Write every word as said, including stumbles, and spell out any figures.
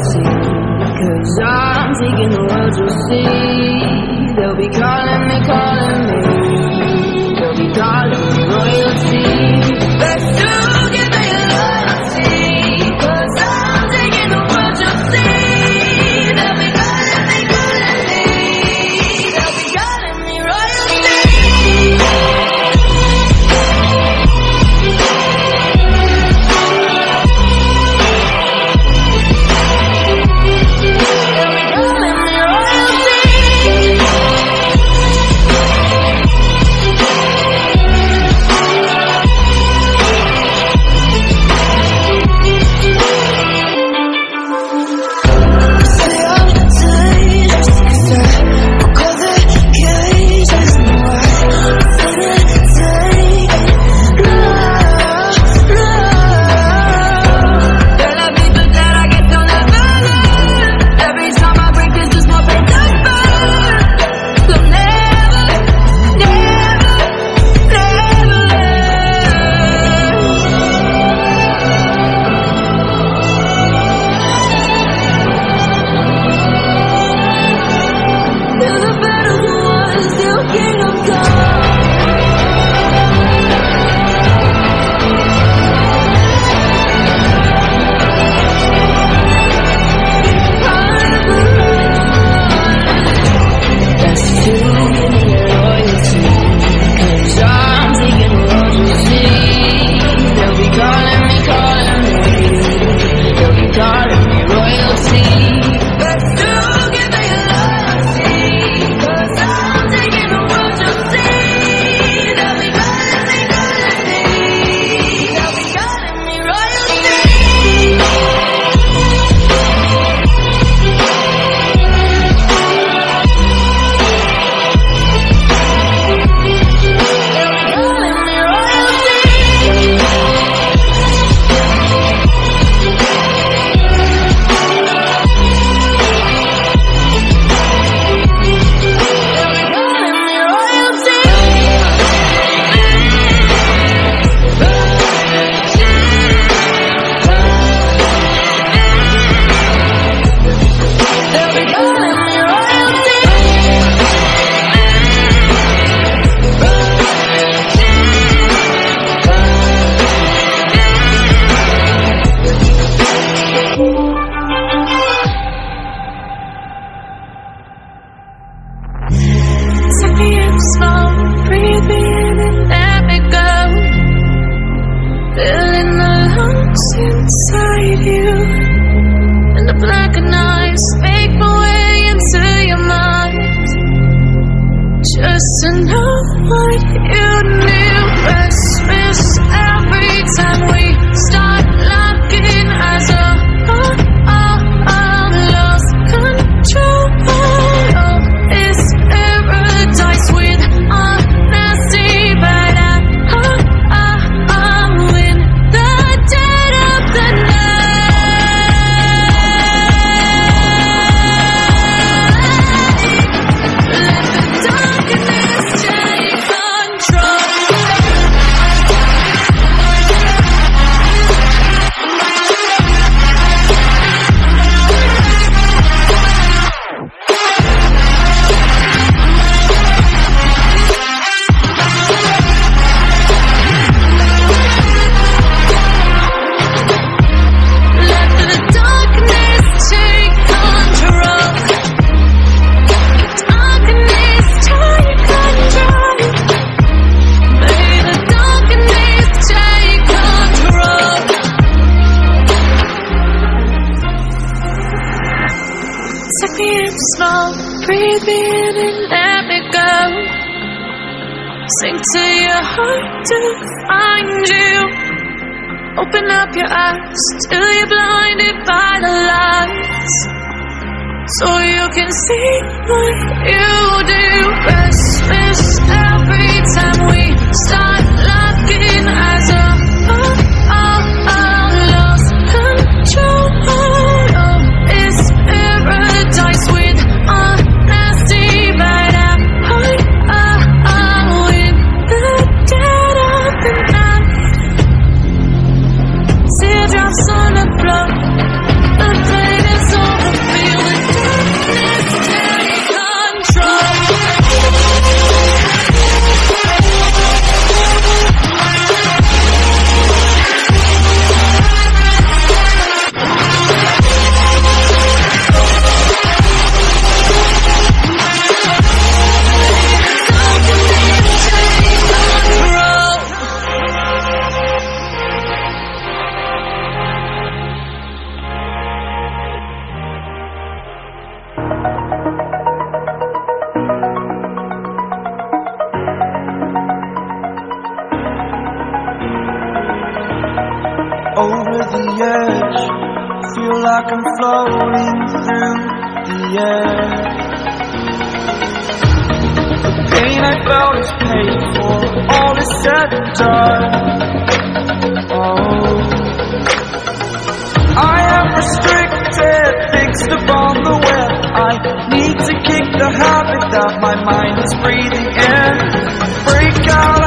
royalty. Cause I'm taking the world, you'll see. They'll be calling me, calling me. They'll be calling me royalty. Let's do give me loyalty. Cause I'm taking the world, you'll see. They'll be calling me, calling me. They'll be calling me royalty. Teardrops on the floor, the pain is like I'm floating through the air. The pain I felt is paid for, all is said and done. Oh, I am restricted, fixed upon the web. I need to kick the habit that my mind is breathing in. Break out